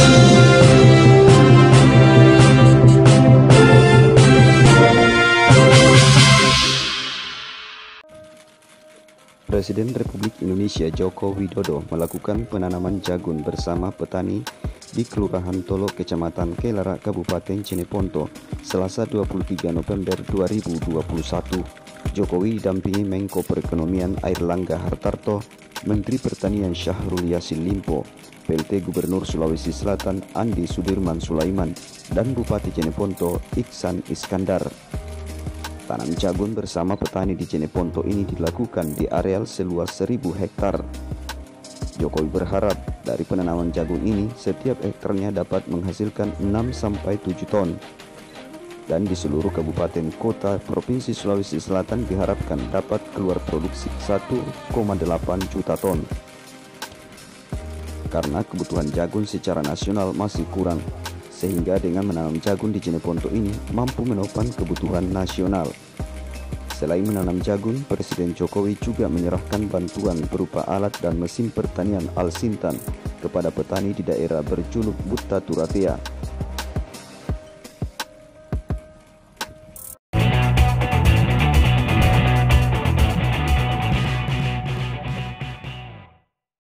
Presiden Republik Indonesia Joko Widodo melakukan penanaman jagung bersama petani di Kelurahan Tolo, Kecamatan Kelara, Kabupaten Cineponto, Selasa 23 November 2021. Jokowi didampingi Menko Perekonomian Airlangga Hartarto, Menteri Pertanian Syahrul Yassin Limpo, PLT Gubernur Sulawesi Selatan Andi Sudirman Sulaiman, dan Bupati Cineponto Iksan Iskandar. Tanam jagung bersama petani di Cineponto ini dilakukan di areal seluas 1.000 hektar. Jokowi berharap dari penanaman jagung ini setiap hektarnya dapat menghasilkan 6-7 ton. Dan di seluruh kabupaten kota Provinsi Sulawesi Selatan diharapkan dapat keluar produksi 1,8 juta ton. Karena kebutuhan jagung secara nasional masih kurang, sehingga dengan menanam jagung di Cineponto ini mampu menopang kebutuhan nasional. Selain menanam jagung, Presiden Jokowi juga menyerahkan bantuan berupa alat dan mesin pertanian Al Sintan kepada petani di daerah berjuluk Buta Turatea.